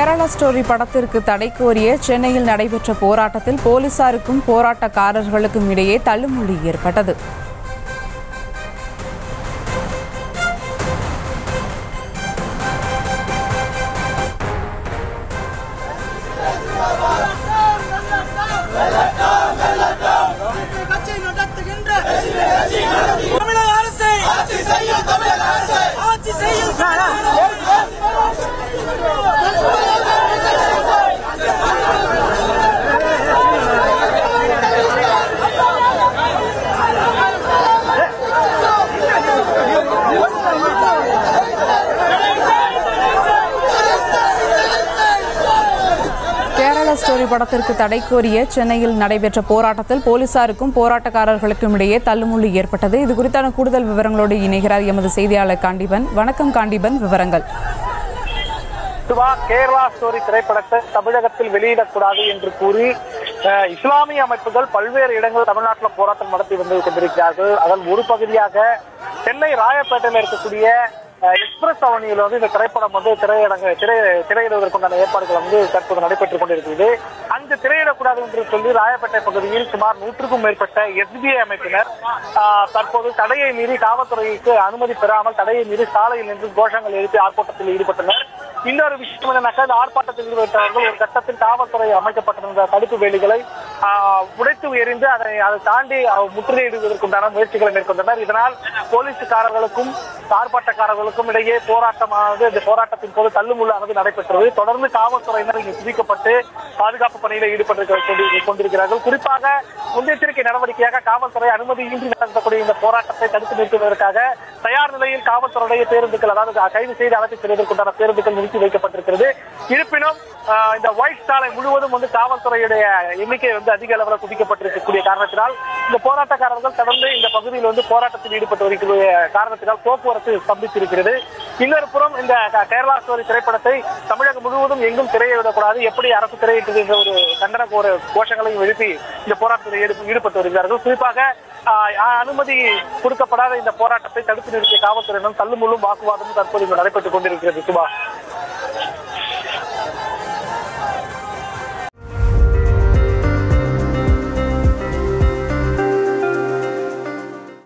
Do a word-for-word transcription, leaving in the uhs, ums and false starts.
Kerala story படத்திற்கு தடை கோரிய சென்னையில் நடைபெற்ற போராட்டத்தில் போலீசாருக்கும் போராட்டக்காரர்களுக்கும் இடையே தள்ளுமுள்ளி ஏற்பட்டது. கேரளா ஸ்டோரி படத்திற்கு தடை கோரிய சென்னையில் நடைபெற்ற போராட்டத்தில் போலீசாருக்கும் போராட்டக்காரர்களுக்கும் இடையே தள்ளுமுள்ளி ஏற்பட்டது. இது குறித்தான கூடுதல் விவரங்களோடு இணைகிறார் எமது செய்தியாளர் காண்டிபன். வணக்கம் காண்டிபன், விவரங்கள். கேரளா ஸ்டோரி திரைப்படத்தை தமிழகத்தில் வெளியிடக்கூடாது என்று கூறி இஸ்லாமிய அமைப்புகள் பல்வேறு இடங்களில் தமிழ்நாட்டில் போராட்டம் நடத்தி வந்து கொண்டிருக்கிறார்கள். அதன் ஒரு பகுதியாக சென்னை ராயப்பேட்டையில் இருக்கக்கூடிய எக்ஸ்பிரஸ் அவனியில் வந்து இந்த திரைப்படம் வந்து திரையடங்க திரை திரையிடுவதற்குண்டான ஏற்பாடுகள் வந்து தற்போது நடைபெற்றுக் கொண்டிருக்கிறது. அங்கு திரையிடக்கூடாது என்று சொல்லி ராயப்பேட்டை பகுதியில் சுமார் நூற்றுக்கும் மேற்பட்ட எஸ்பிஐ அமைப்பினர் தற்போது தடையை மீறி காவல்துறைக்கு அனுமதி பெறாமல் தடையை மீறி சாலையில் நின்று கோஷங்கள் எழுப்பி ஆர்ப்பாட்டத்தில் ஈடுபட்டனர். இன்னொரு விஷயம் என்னன்னாக்கா இந்த ஆர்ப்பாட்டத்தில் ஈடுபட்டவர்கள் ஒரு கட்டத்தில் காவல்துறை அமைக்கப்பட்டிருந்த தடுப்பு வேலிகளை உடைத்து எறிந்து அதை அதை தாண்டி முற்றுகையிடுவதற்குண்டான முயற்சிகளை மேற்கொண்டனர். இதனால் போலீஸ்காரர்களுக்கும் ஆர்ப்பாட்டக்காரர்களுக்கும் இடையே போராட்டமானது இந்த போராட்டத்தின் போது தள்ளுமுள்ளானது நடைபெற்றது. தொடர்ந்து காவல்துறையினர் இங்கு குவிக்கப்பட்டு பாதுகாப்பு பணியில் ஈடுபட்டு கொண்டிருக்கிறார்கள். குறிப்பாக முன்னெச்சரிக்கை நடவடிக்கையாக காவல்துறை அனுமதியின்றி நடத்தக்கூடிய இந்த போராட்டத்தை தடுத்து நிறுத்துவதற்காக தயார் நிலையில் காவல்துறையுடைய பேருந்துகள், அதாவது கைது செய்து அழைத்து செல்வதற்குண்டான பேருந்துகள் நிறுத்தி வைக்கப்பட்டிருக்கிறது. இருப்பினும் இந்த ஒயிட் சாலை முழுவதும் வந்து காவல்துறையுடைய எண்ணிக்கை வந்து அதிக அளவில் குவிக்கப்பட்டிருக்கக்கூடிய காரணத்தினால் இந்த போராட்டக்காரர்கள் தொடர்ந்து இந்த பகுதியில் வந்து போராட்டத்தில் ஈடுபட்டு வருகிற காரணத்தினால் போக்குவரத்து ஸ்தம்பித்திருக்கிறது. இன்னொரு புறம் இந்த கேரளா ஸ்டோரி திரைப்படத்தை தமிழகம் முழுவதும் எங்கும் திரையிடக்கூடாது, எப்படி அரசு திரையிட்டது என்ற ஒரு கண்டன கோஷங்களையும் எழுப்பி இந்த போராட்டத்தில் ஈடுபட்டு வருகிறார்கள். குறிப்பாக அனுமதி கொடுக்கப்படாத இந்த போராட்டத்தை தடுத்து நிறுத்திய காவல்துறையினர் தள்ளுமுள்ளும் வாக்குவாதமும் தற்போது நடைபெற்றுக் கொண்டிருக்கிறது. சுபா.